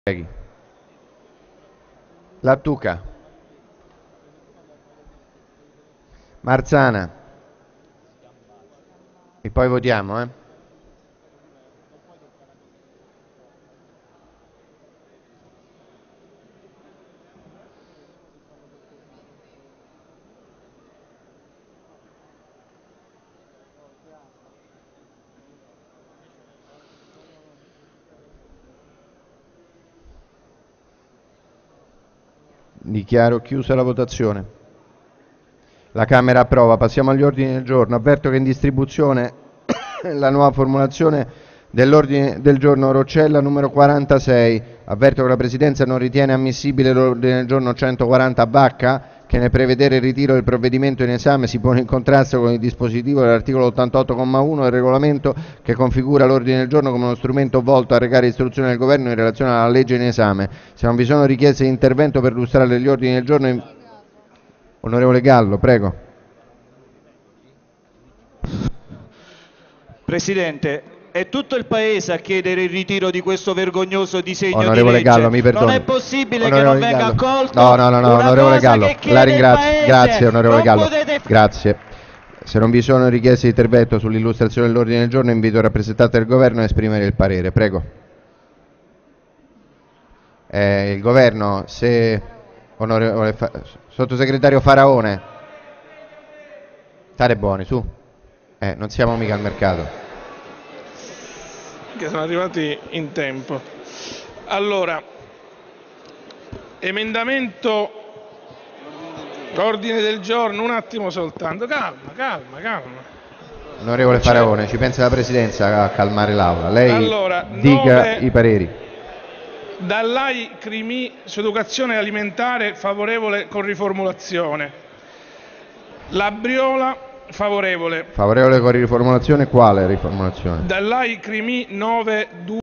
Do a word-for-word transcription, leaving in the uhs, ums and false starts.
Lattuca, Marzana, e poi votiamo, eh. Dichiaro chiusa la votazione. La Camera approva. Passiamo agli ordini del giorno. Avverto che in distribuzione la nuova formulazione dell'ordine del giorno Roccella numero quarantasei. Avverto che la Presidenza non ritiene ammissibile l'ordine del giorno centoquaranta Vacca, che nel prevedere il ritiro del provvedimento in esame si pone in contrasto con il dispositivo dell'articolo ottantotto comma uno del regolamento, che configura l'ordine del giorno come uno strumento volto a recare istruzioni al Governo in relazione alla legge in esame. Se non vi sono richieste di intervento per illustrare gli ordini del giorno, in... Onorevole Gallo, prego. Presidente, è tutto il Paese a chiedere il ritiro di questo vergognoso disegno onorevole di legge. Gallo, mi perdoni. Non è possibile onorevole che non venga Gallo. accolto. No, no, no, no onorevole Gallo, la ringrazio. Grazie, onorevole Gallo. Potete... Grazie. Se non vi sono richieste di intervento sull'illustrazione dell'ordine del giorno, invito il rappresentante del Governo a esprimere il parere. Prego. Eh, il Governo, se... Onorevole Fa... Sottosegretario Faraone. Stare buoni, su. Eh, non siamo mica al mercato. Che sono arrivati in tempo. Allora, emendamento, ordine del giorno, un attimo soltanto, calma, calma, calma. Onorevole Faraone, ci pensa la Presidenza a calmare l'Aula. Lei allora, dica nove, i pareri. Dall'A I Crimi su educazione alimentare favorevole con riformulazione. Labriola favorevole. Favorevole con riformulazione, quale riformulazione? Dall'A I Crimi nove due